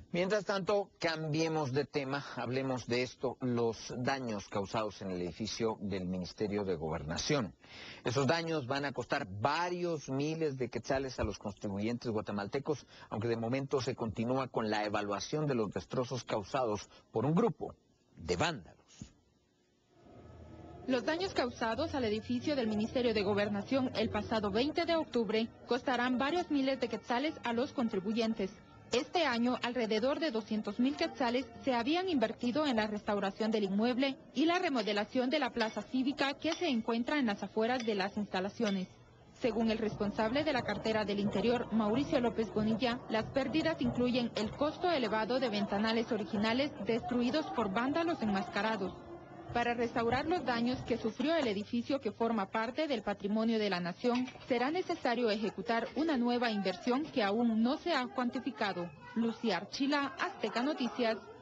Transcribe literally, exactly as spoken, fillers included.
Mientras tanto, cambiemos de tema, hablemos de esto, los daños causados en el edificio del Ministerio de Gobernación. Esos daños van a costar varios miles de quetzales a los contribuyentes guatemaltecos, aunque de momento se continúa con la evaluación de los destrozos causados por un grupo de vándalos. Los daños causados al edificio del Ministerio de Gobernación el pasado veinte de octubre costarán varios miles de quetzales a los contribuyentes. Este año, alrededor de doscientos mil quetzales se habían invertido en la restauración del inmueble y la remodelación de la plaza cívica que se encuentra en las afueras de las instalaciones. Según el responsable de la cartera del Interior, Mauricio López Bonilla, las pérdidas incluyen el costo elevado de ventanales originales destruidos por vándalos enmascarados. Para restaurar los daños que sufrió el edificio que forma parte del patrimonio de la nación, será necesario ejecutar una nueva inversión que aún no se ha cuantificado. Lucía Archila, Azteca Noticias.